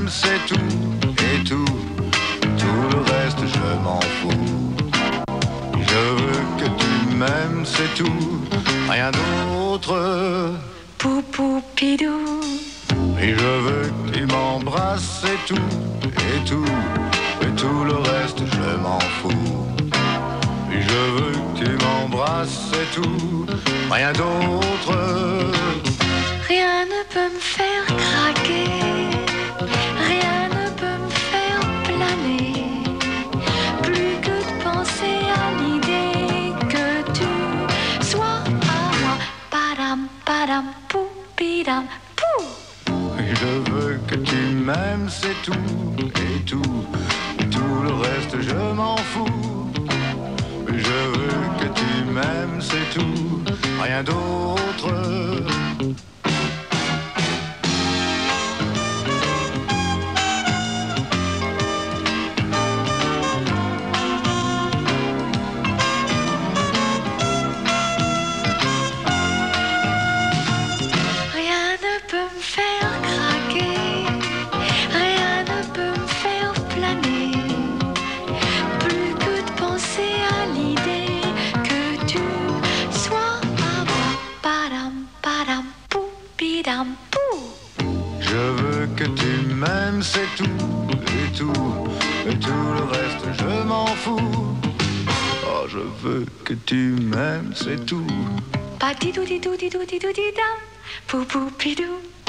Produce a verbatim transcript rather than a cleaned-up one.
m'aimes, c'est tout, et tout, tout le reste je m'en fous. Je veux que tu m'aimes, c'est tout, rien d'autre. Pou pou pidou. Et je veux que tu m'embrasses, c'est tout, et tout, et tout le reste je m'en fous. Et je veux que tu m'embrasses, c'est tout, rien d'autre. Rien ne peut me faire craquer, rien ne peut me faire planer, plus que de penser à l'idée que tu sois à moi. Padam, padam, pou, pidam, pou. Et je veux que tu m'aimes, c'est tout, et tout, et tout le reste je m'en fous. Et je veux que tu m'aimes, c'est tout, rien d'autre. Je veux que tu m'aimes, c'est tout, et tout, et tout le reste je m'en fous. Oh, je veux que tu m'aimes, c'est tout. Pas didou didou didou didou didam, pou pou pidou.